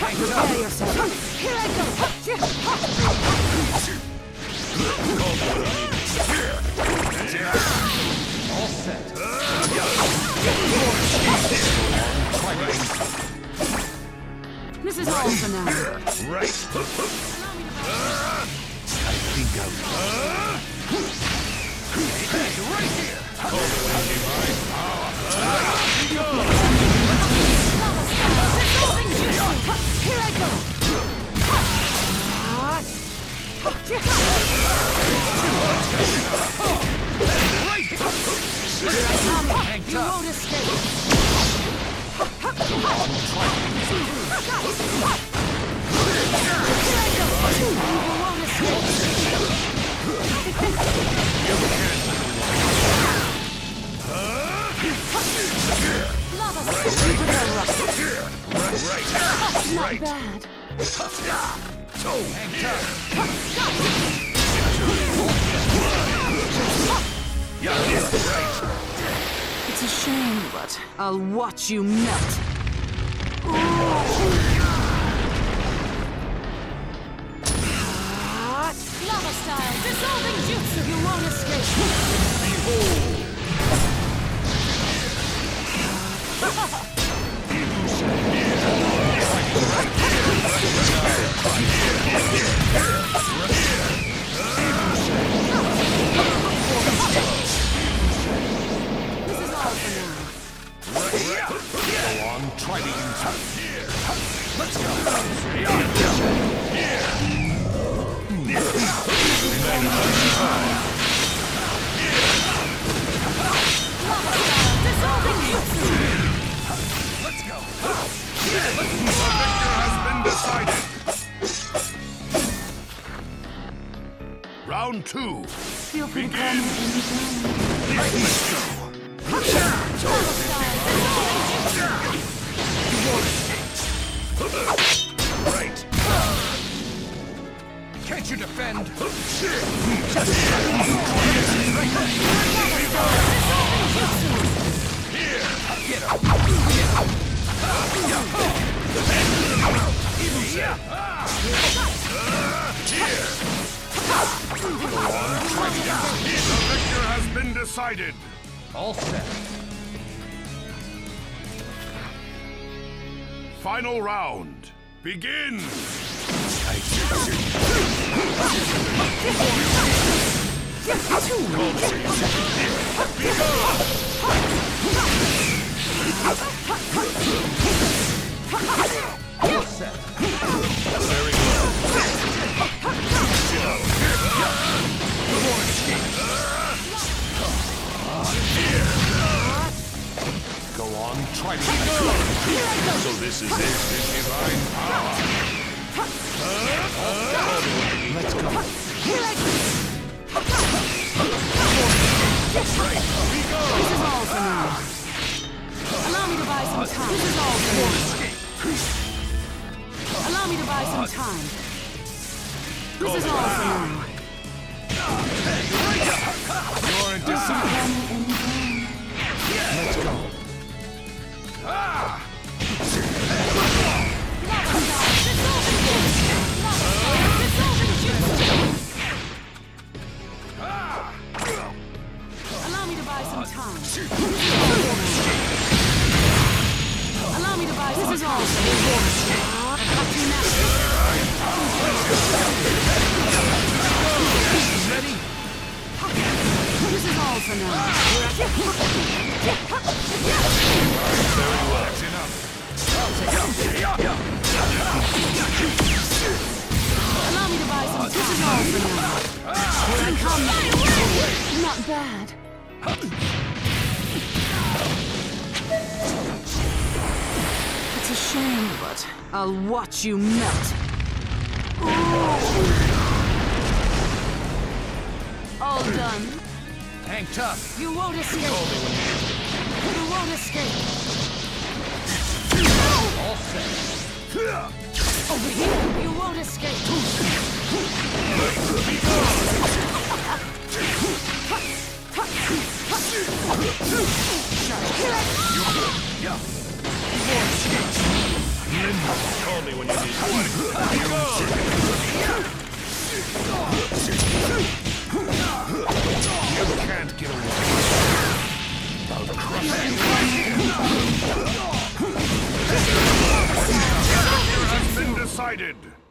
Prepare yourself. Here I go. All set. This is all for now. Right. I think I'll... right here. Here I go. You won't escape. Not bad. It's a shame, but I'll watch you melt. Lava style, dissolving jutsu. You won't escape. This is all for now. Go on, try to use it. Let's go. Let's go. The victor has been decided. Round 2. Feel free to call me Let's go. Right. Can't you defend? Here. Get him. The victor has been decided. All set. Final round. Begin. All set. Very well. Go on, try to get So this is it, divine power. Let's go. This is all for now. Allow me to buy some time. This is all for now. Allow me to buy some time. This is all for now. You're in discipline. Let's go. Allow me to buy some time. Allow me to buy some time. This is all for now. Ready? This is all for now. Very well. That's enough. Allow me to buy some time. This is all for now. Here I come. Not bad. It's a shame, but I'll watch you melt. All done. Hang tough. You won't escape. You won't escape. All set. Over here. You won't escape. Call me when you need one. You can't get away. I'll crush you. Has been decided.